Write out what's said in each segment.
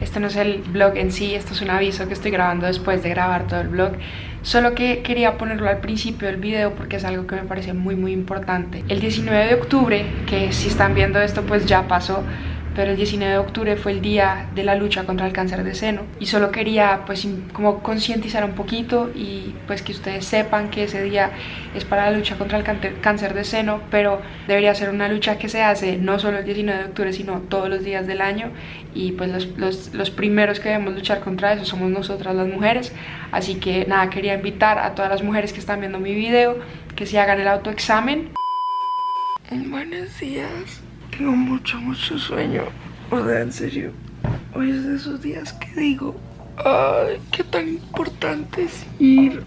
Este no es el vlog en sí, esto es un aviso que estoy grabando después de grabar todo el vlog. Solo que quería ponerlo al principio del video porque es algo que me parece muy importante. El 19 de octubre, que si están viendo esto pues ya pasó, pero el 19 de octubre fue el día de la lucha contra el cáncer de seno. Y solo quería pues como concientizar un poquito y pues que ustedes sepan que ese día es para la lucha contra el cáncer de seno, pero debería ser una lucha que se hace no solo el 19 de octubre, sino todos los días del año. Y pues los primeros que debemos luchar contra eso somos nosotras las mujeres. Así que nada, quería invitar a todas las mujeres que están viendo mi video que se hagan el autoexamen. Buenos días. Tengo mucho sueño. O sea, en serio, hoy es de esos días que digo, ay, qué tan importante es ir.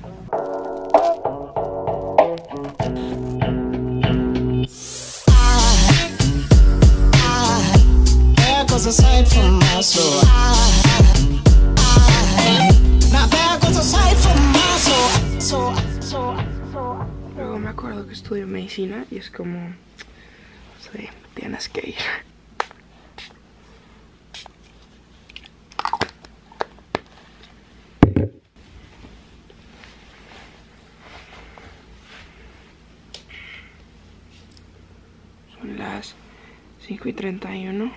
Luego me acuerdo que estudio medicina y es como, sí, tienes que ir. Son las 5:31.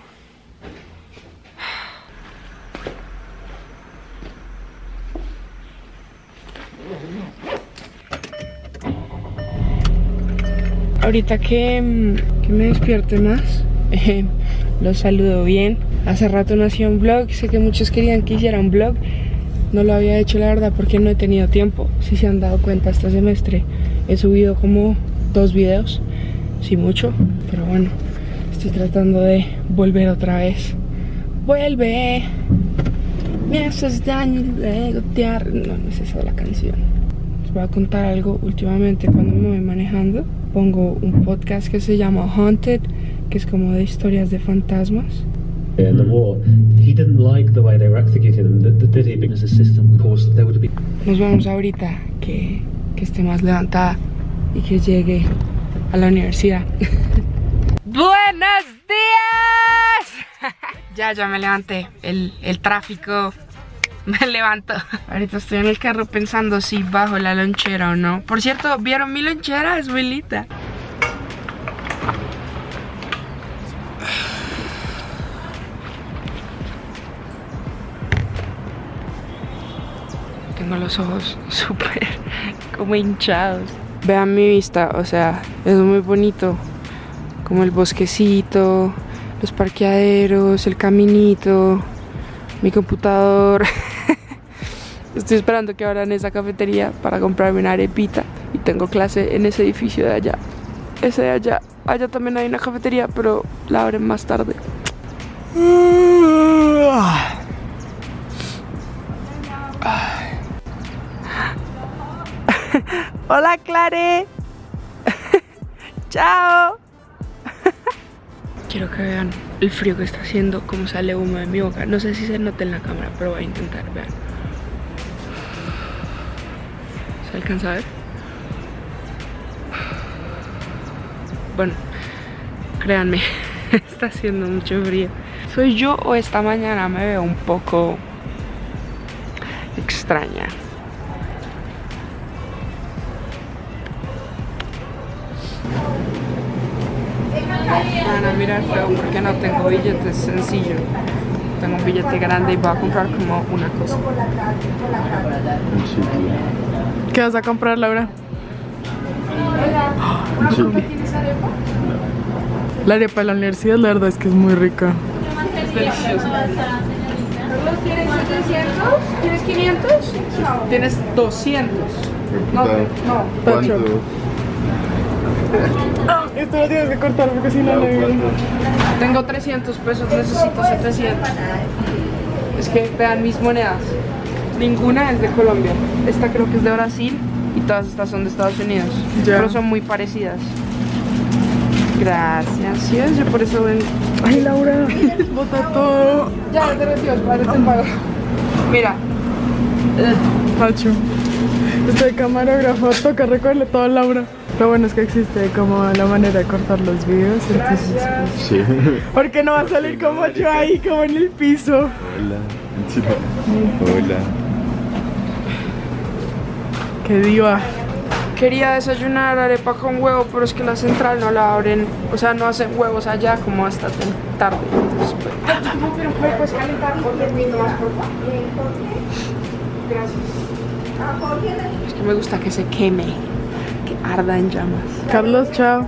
Ahorita que me despierte más, los saludo bien. Hace rato no hacía un vlog, sé que muchos querían que hiciera un vlog. No lo había hecho la verdad porque no he tenido tiempo. Si se han dado cuenta, este semestre he subido como 2 videos, sí mucho, pero bueno, estoy tratando de volver otra vez. Vuelve, me haces daño y luego te no es esa la canción. Les voy a contar algo. Últimamente cuando me voy manejando pongo un podcast que se llama Haunted, que es como de historias de fantasmas. In the war, he didn't like the way they were executing them, did he? Because the system, of course, there would be. Nos vemos ahorita que esté más levantada y que llegue a la universidad. ¡Buenos días! Ya me levanté. El tráfico me levantó. Ahorita estoy en el carro pensando si bajo la lonchera o no. Por cierto, ¿vieron mi lonchera? Es muy linda. Tengo los ojos súper como hinchados. Vean mi vista, o sea, es muy bonito. Como el bosquecito, los parqueaderos, el caminito, mi computador. Estoy esperando que abran esa cafetería para comprarme una arepita. Y tengo clase en ese edificio de allá. Ese de allá. Allá también hay una cafetería, pero la abren más tarde. Hola, Clare. Chao. Quiero que vean el frío que está haciendo, cómo sale humo de mi boca. No sé si se nota en la cámara, pero voy a intentar, vean. ¿Se alcanza a ver? Bueno, créanme, está haciendo mucho frío. ¿Soy yo o esta mañana me veo un poco extraña? Van a mirar feo porque no tengo billetes sencillos. Tengo un billete grande y voy a comprar como una cosa. ¿Qué vas a comprar, Laura? ¿Tienes arepa? La arepa de la universidad, la verdad es que es muy rica. Es delicioso. ¿Carlos, tienes 700? ¿Tienes 500? Tienes 200. No, ¿Cuánto? Esto lo tienes que cortar porque si no, no Tengo 300 pesos, necesito 700. Es que vean mis monedas. Ninguna es de Colombia. Esta creo que es de Brasil y todas estas son de Estados Unidos. Ya. Pero son muy parecidas. Gracias. ¿Sí ves? Yo por eso ven. Ay, Laura. bota todo. Ya, te retiro, para este pago. Mira. Pacho. Estoy camarógrafo, toca recogerle todo a Laura. Lo bueno es que existe como la manera de cortar los videos, entonces pues, Sí. porque no va a salir como yo ahí, como en el piso. Hola. Hola. Qué diva. Quería desayunar arepa con huevo, pero es que la central no la abren. O sea, no hacen huevos allá como hasta tan tarde. Entonces, pues... No, pero puedes calentar por 10 minutos más, por favor. Gracias. Es que me gusta que se queme, que arda en llamas. Carlos, chao.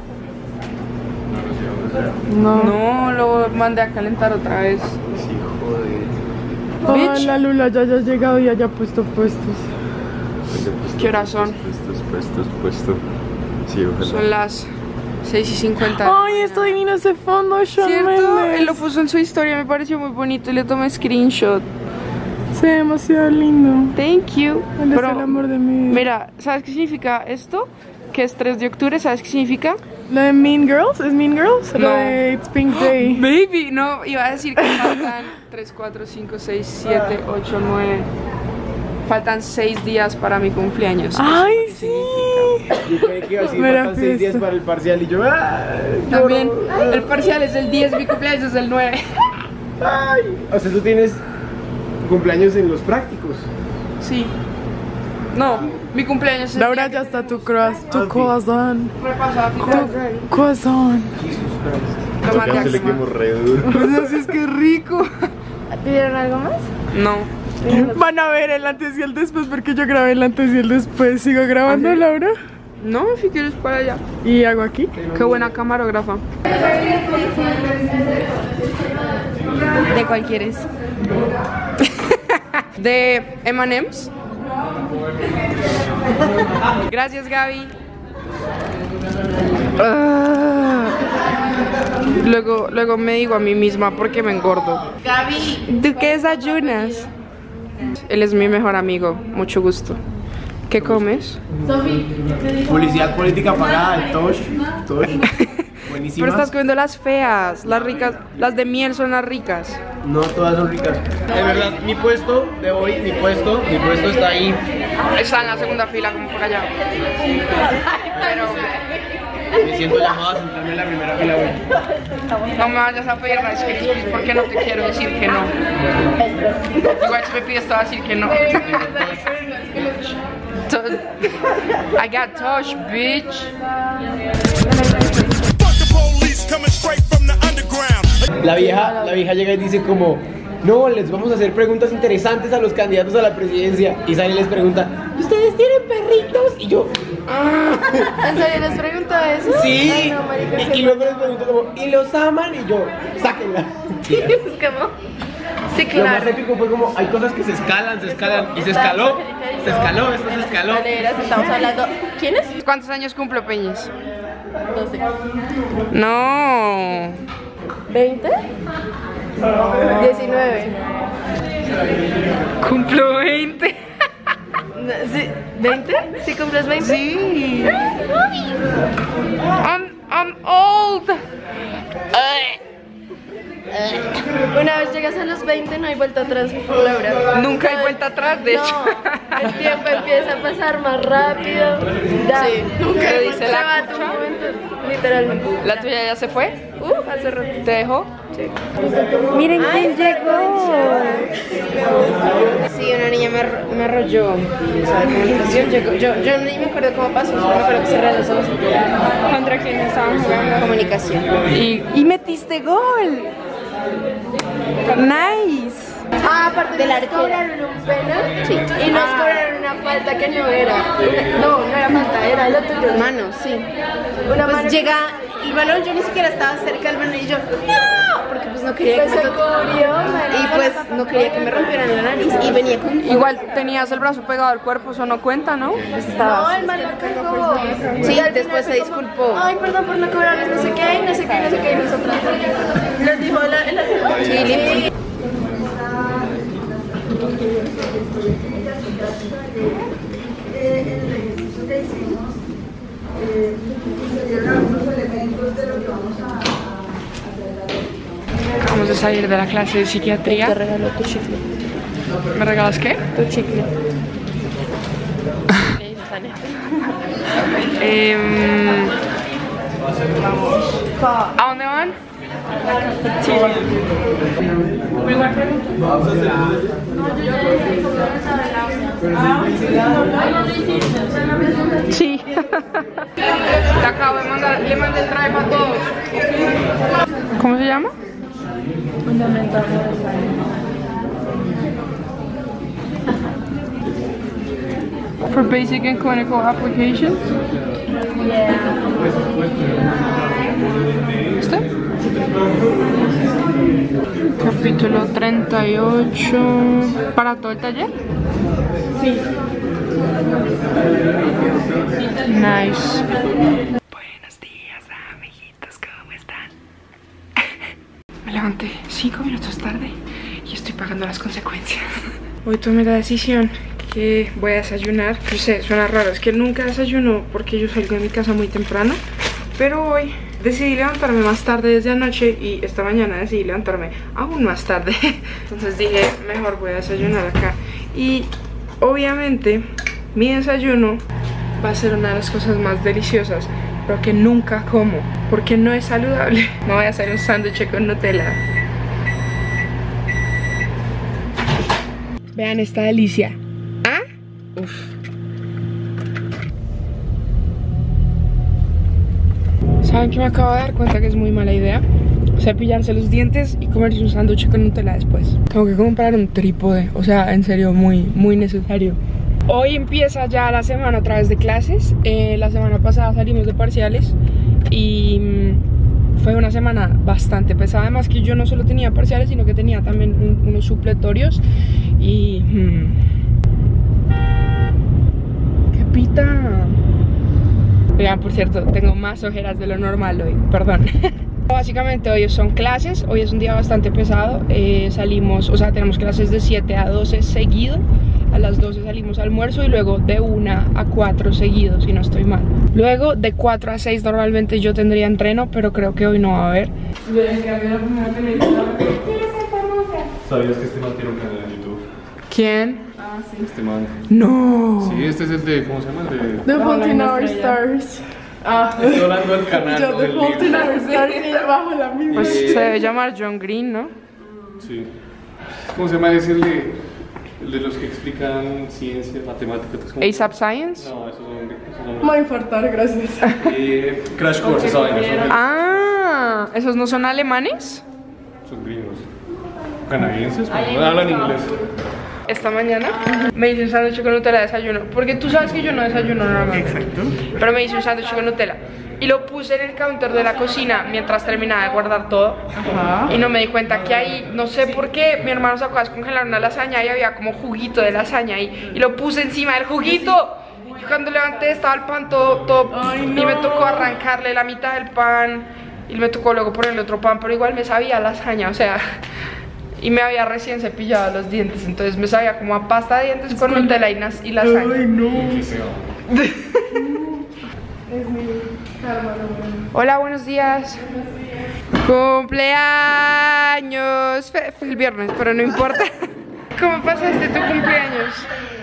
No. No, lo mandé a calentar otra vez. Sí, joder. Bitch. La Lula ya haya llegado y haya puesto puestos. ¿Qué horas son? Puestos. Sí, ojalá. Son las 6:50. Ay, está divino ese fondo, Shawn ¿Cierto? Mendes. Él lo puso en su historia, me pareció muy bonito y le tomé screenshot. Se ve demasiado lindo. Thank you. Él es Pero, el amor de mi vida. mira, ¿sabes qué significa esto? Que es 3 de octubre, ¿sabes qué significa? ¿Lo de Mean Girls? ¿Es Mean Girls? No. Lo de It's Pink Day. Baby, no, iba a decir que faltan 3, 4, 5, 6, 7, 8, 9. Faltan 6 días para mi cumpleaños. Ay, sí. Yo creí que iba a decir Mira, faltan 6 días fiesta. para el parcial y yo También, el parcial es el 10, mi cumpleaños es el 9. ¡ay! O sea, tú tienes cumpleaños en los prácticos. Sí. No, mi cumpleaños es el Laura, día ya está tu croissant. que repasaba Tu croissant. Lo mandé Acá a- se le quemó re duro. Pues así es que rico. ¿Pidieron algo más? No. Van a ver el antes y el después porque yo grabé el antes y el después. ¿Sigo grabando, Laura? No, si quieres para allá. ¿Y hago aquí? Qué buena camarógrafa. ¿De cuál quieres? De M&M's. Gracias, Gaby. Luego me digo a mí misma porque me engordo. Gaby. ¿Tú qué desayunas? Él es mi mejor amigo, mucho gusto. ¿Qué comes? Publicidad política pagada de Tosh. Buenísimas. Pero estás comiendo las feas, las ricas, las de miel son las ricas. No todas son ricas. De verdad, mi puesto de hoy, mi puesto está ahí. Está en la segunda fila, como por allá. Pero Me siento llamado a sentarme en la primera fila hoy. no me vayas a pedir más que porque no te quiero decir que no. Igual si me pides te voy a decir que no. I got touch, bitch. La vieja llega y dice como, no, les vamos a hacer preguntas interesantes a los candidatos a la presidencia. Y Sally les pregunta, ¿ustedes tienen perritos? Y yo, ¿En serio les pregunto eso? sí. Ay, no, marica, y luego les pregunto como, ¿y los aman? Y yo, sáquenla. Es como... Sí, Lo más claro. épico fue como, hay cosas que se escalan. Y se escaló, esto se escaló. Valeras, estamos hablando... ¿Quién es? ¿Cuántos años cumple Peñis? 12. No. ¿20? 19. Cumplo 20. Sí, ¿20? ¿Sí cumples 20? Sí. I'm old. Una vez llegas a los 20 no hay vuelta atrás, Laura. Nunca hay vuelta atrás, de hecho. No, el tiempo empieza a pasar más rápido. Ya, Sí, nunca ¿qué hay dice vuelta- la se va a tu cucha? momento, literalmente. ¿La tuya ya se fue? Hace rato. ¿Te dejó? Miren quién llegó. Sí, una niña me arrolló. O sea, de comunicación llegó. Yo ni me acuerdo cómo pasó, solo me acuerdo que cerré los ojos. ¿Contra quién estaban jugando? Comunicación. Y metiste gol. Nice. Ah, aparte de nos cobraron un penal. Sí. Y nos cobraron una falta que no era. No era falta, era lo tuyo. Mano, sí. Una Pues mano. llega el balón, yo ni siquiera estaba cerca del balón y yo, no, porque pues no quería Pues que se cubrió, marica. y pues no quería que me rompieran la nariz y venía con Igual tenías el brazo pegado al cuerpo, eso no cuenta, ¿no? No, el man la cagó. Sí, Y al después final se fue como, disculpó. Ay, perdón por no cobrarles no sé qué, no sé qué, no sé qué. Y nosotros les dijo el Sí. Acabamos de salir de la clase de psiquiatría. Te regaló tu chicle. ¿Me regalas qué? Tu chicle. Tania. ¿A dónde van? Sí. Te acabo de mandar, le mandé el drive a todos. ¿Cómo se llama? Fundamental. For basic and clinical applications. ¿Este? Capítulo 38. ¿Para todo el taller? Sí. Nice. Buenos días, amiguitos, ¿cómo están? Me levanté 5 minutos tarde y estoy pagando las consecuencias. Hoy tomé la decisión que voy a desayunar. No sé, suena raro, es que nunca desayuno porque yo salgo de mi casa muy temprano. Pero hoy decidí levantarme más tarde desde anoche y esta mañana decidí levantarme aún más tarde. Entonces dije, mejor voy a desayunar acá. Y obviamente mi desayuno va a ser una de las cosas más deliciosas, pero que nunca como, porque no es saludable. Me voy a hacer un sándwich con Nutella. Vean esta delicia. ¿Ah? Uf. ¿Saben que me acabo de dar cuenta que es muy mala idea? Cepillarse los dientes y comerse un sándwich con Nutella después. Tengo que comprar un trípode, o sea, en serio, muy necesario. Hoy empieza ya la semana a través de clases. La semana pasada salimos de parciales y fue una semana bastante pesada. Además que yo no solo tenía parciales, sino que tenía también unos supletorios. Y... ¡qué pita! Vean, por cierto, tengo más ojeras de lo normal hoy, perdón. Básicamente hoy son clases, hoy es un día bastante pesado. Salimos, o sea, tenemos clases de 7 a 12 seguido. A las 12 salimos al almuerzo y luego de 1 a 4 seguidos, si no estoy mal. Luego de 4 a 6 normalmente yo tendría entreno, pero creo que hoy no va a haber. ¿Sabías que este man tiene un canal en YouTube? ¿Quién? Ah, sí. Este man. No. Sí, este es el de, ¿cómo se llama? El de... The Fault in Our Stars. Ah, Estoy hablando del canal, yo no The del Fault in libro. Our Stars y bajo la misma. Pues se debe llamar John Green, ¿no? Sí. ¿Cómo se llama? Es el de los que explican ciencia, matemáticas. ¿Cómo? ASAP Science. No, esos son... Me voy a infartar, gracias. Crash Course, esa vaina. Ah, ¿esos no son alemanes? Son gringos. Canadienses, pero no hablan inglés. Esta mañana me hice un sándwich con Nutella de desayuno, porque tú sabes que yo no desayuno normalmente. Exacto. Pero me hice un sándwich con Nutella y lo puse en el counter de la cocina mientras terminaba de guardar todo. Ajá. Y no me di cuenta que ahí, no sé por qué, mi hermano sacó a descongelar una lasaña y había como juguito de lasaña ahí, y lo puse encima del juguito. Y cuando levanté estaba el pan todo Ay, no. y me tocó arrancarle la mitad del pan y me tocó luego ponerle otro pan, pero igual me sabía lasaña, o sea, y me había recién cepillado los dientes, entonces me sabía como a pasta de dientes con Nutella y lasaña. Ay, no. Hola, buenos días. Cumpleaños. Fue el viernes, pero no importa. ¿Cómo pasaste tu cumpleaños?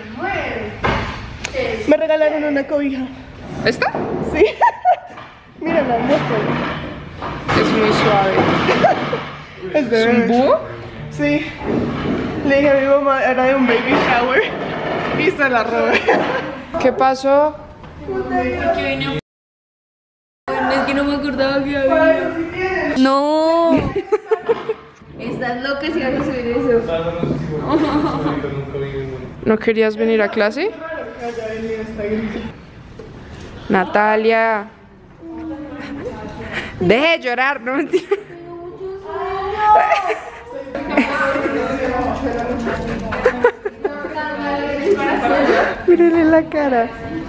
Me regalaron una cobija. ¿Esta? Sí. Mírala, muestra. Es muy suave. Es de ¿Es un bebé. búho? Sí. Le dije a mi mamá, era de un baby shower. Y se la robé. ¿Qué pasó? Es que no me acordaba que había. No. Estás loca si vas a subir eso. ¿No querías venir a clase? Natalia. Deje de llorar, no mentira. Mírale la cara.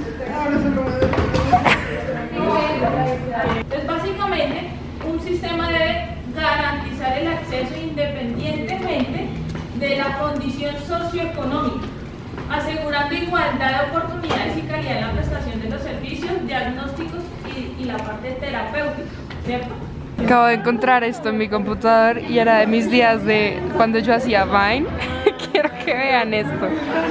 Es básicamente un sistema debe garantizar el acceso independientemente de la condición socioeconómica, asegurando igualdad de oportunidades y calidad en la prestación de los servicios, diagnósticos y la parte terapéutica, ¿cierto? Acabo de encontrar esto en mi computador y era de mis días de cuando yo hacía Vine. quiero que vean esto.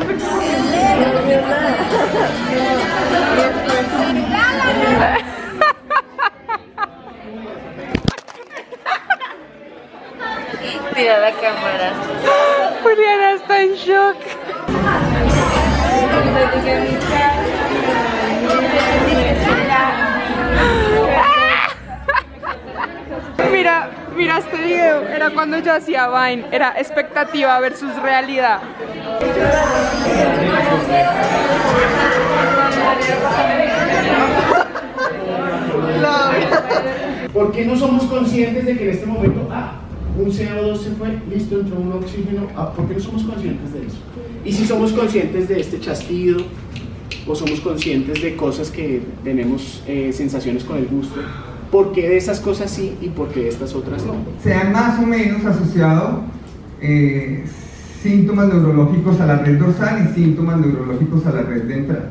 Tira la cámara. Juliana está en shock. Mira este video, era cuando yo hacía Vine, era expectativa versus realidad. ¿Por qué no somos conscientes de que en este momento, un CO2 se fue, listo, entró un oxígeno? ¿Por qué no somos conscientes de eso? Y si somos conscientes de este chasquido, o somos conscientes de cosas que tenemos sensaciones con el gusto, ¿por qué de esas cosas sí y por qué de estas otras no? Se han más o menos asociado síntomas neurológicos a la red dorsal y síntomas neurológicos a la red ventral.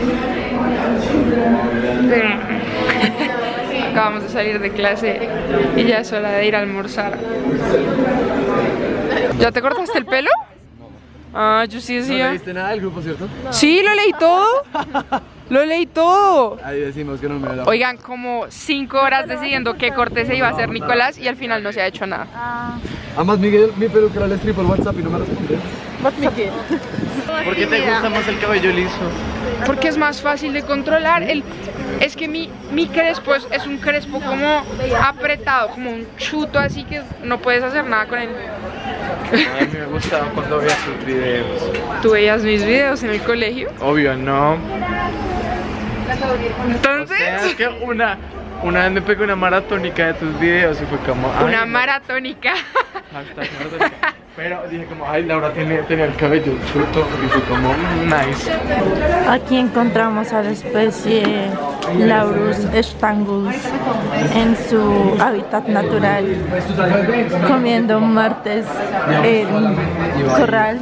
Acabamos de salir de clase y ya es hora de ir a almorzar. ¿Ya te cortaste el pelo? Ah, yo sí decía. ¿No leíste nada del grupo, cierto? Sí, lo leí todo. Lo leí todo. Ahí decimos que no me lo... Oigan, como 5 horas decidiendo qué corte se iba a hacer Nicolás y al final no se ha hecho nada. Además, Miguel, mi peluquera le escribió por WhatsApp y no me respondió. ¿Por qué te gusta más el cabello liso? Porque es más fácil de controlar. Es que mi crespo es un crespo como apretado, como un chuto, así que no puedes hacer nada con él. A mí me gustaba cuando veía tus videos. ¿Tú veías mis videos en el colegio? Obvio, no. Entonces... O sea, es que una vez me pegué una maratónica de tus videos y fue como... Una maratónica. Maratónica. Pero dije como, ay, Laura tenía el cabello chuto y fue como, nice. Aquí encontramos a la especie Laurus stangulus en su hábitat natural, comiendo martes en corral.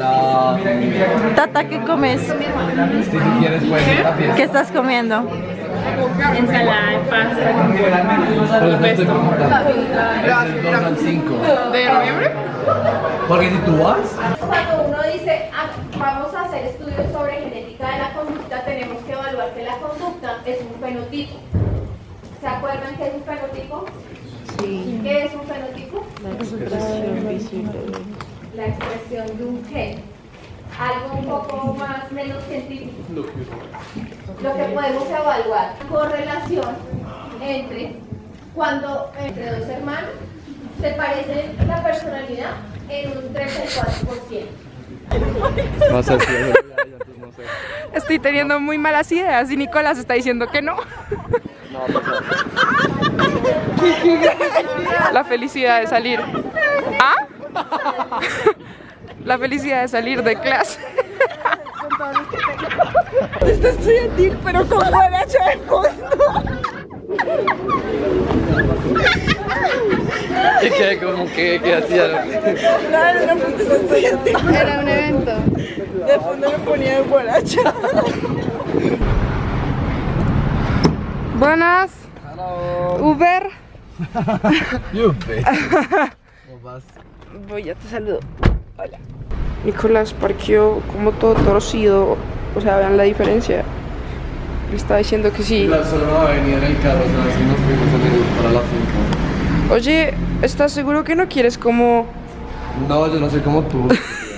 Tata, ¿qué comes? ¿Qué estás comiendo? Ensalada de pasta. ¿De noviembre? Porque si tú vas... Cuando uno dice, vamos a hacer estudios sobre genética de la conducta, tenemos que evaluar que la conducta es un fenotipo. ¿Se acuerdan qué es un fenotipo? Sí. ¿Qué es un fenotipo? La expresión de un gen. Algo un poco menos científico. Lo que podemos evaluar, correlación entre cuando entre dos hermanos se parece la personalidad en un 34%. No sé si es Estoy teniendo muy malas ideas y Nicolás está diciendo que no. La felicidad de salir. ¿Ah? La felicidad de salir de clase. Esto es estudiantil, pero con guaracha de fondo. Y que como que hacía... No, era una protesta estudiantil. Era un evento. De fondo me ponía en guaracha. Buenas. Hello. Uber. Uber. ¿Cómo vas? Voy, ya te saludo. Hola. Nicolás parqueó como todo torcido. O sea, vean la diferencia. Le estaba diciendo que sí. Solo no va a venir el carro, o sea, si nos fuimos para la finca. Oye, ¿estás seguro que no quieres como...? No, yo no soy como tú.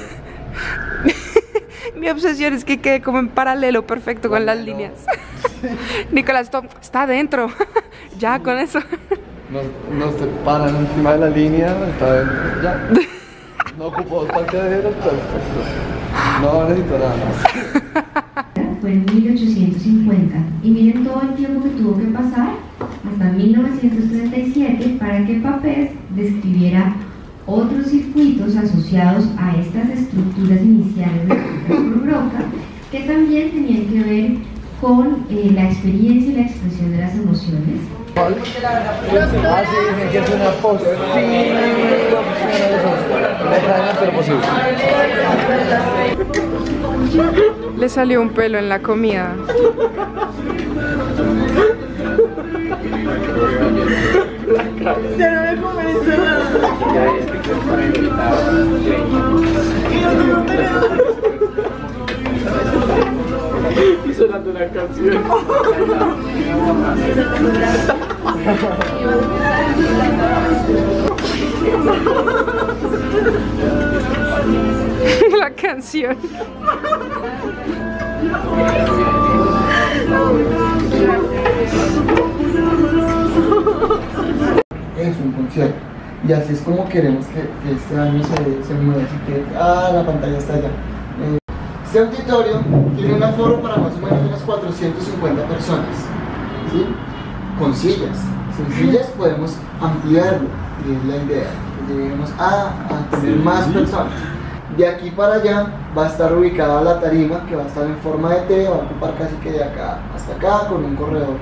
Mi obsesión es que quede como en paralelo perfecto con las líneas. Nicolás, está adentro. Ya, con eso. Nos separan encima de la línea, está dentro, ya. No ocupo parqueaderos, perfecto. No necesito nada más. Fue en 1850 y miren todo el tiempo que tuvo que pasar hasta 1937 para que Papez describiera otros circuitos asociados a estas estructuras iniciales de por broca que también tenían que ver con la experiencia y la expresión de las emociones. Ah, sí, dicen que es una posible. Le salió un pelo en la comida. Ya no me comeré nada. La canción. Es un concierto. Y así es como queremos que este año se mueva. Así que, la pantalla está allá. Este auditorio tiene un aforo para más o menos unas 450 personas, ¿sí? Con sillas. Sin sillas podemos ampliarlo, y es la idea, que lleguemos a tener más personas. De aquí para allá va a estar ubicada la tarima, que va a estar en forma de T, va a ocupar casi que de acá hasta acá con un corredor.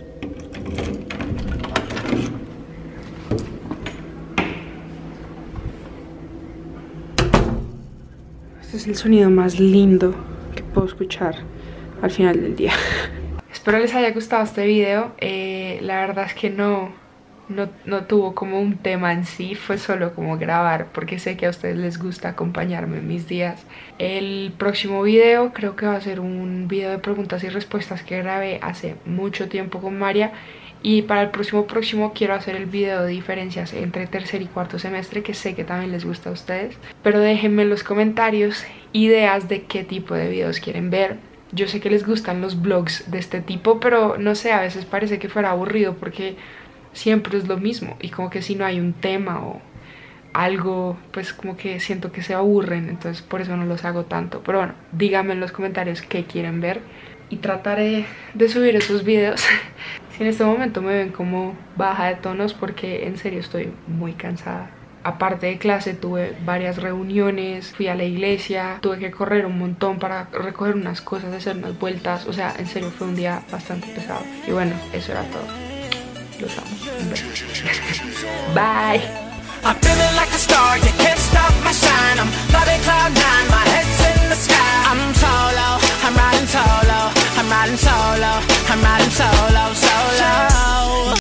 Este es el sonido más lindo que puedo escuchar al final del día. Espero les haya gustado este video. La verdad es que no tuvo como un tema en sí, fue solo como grabar, porque sé que a ustedes les gusta acompañarme en mis días. El próximo video creo que va a ser un video de preguntas y respuestas que grabé hace mucho tiempo con María. Y para el próximo quiero hacer el video de diferencias entre tercer y cuarto semestre, que sé que también les gusta a ustedes. Pero déjenme en los comentarios ideas de qué tipo de videos quieren ver. Yo sé que les gustan los vlogs de este tipo, pero no sé, a veces parece que fuera aburrido porque siempre es lo mismo. Y como que si no hay un tema o algo, pues como que siento que se aburren. Entonces por eso no los hago tanto. Pero bueno, díganme en los comentarios qué quieren ver y trataré de subir esos videos. Si en este momento me ven como baja de tonos, porque en serio estoy muy cansada. Aparte de clase tuve varias reuniones, fui a la iglesia, tuve que correr un montón para recoger unas cosas, hacer unas vueltas. O sea, en serio fue un día bastante pesado. Y bueno, eso era todo. Los amo. Un beso. Bye. I'm feeling like a star, you can't stop my shine. I'm flying cloud nine, my head's in the sky. I'm solo, I'm riding solo, I'm riding solo, I'm riding solo.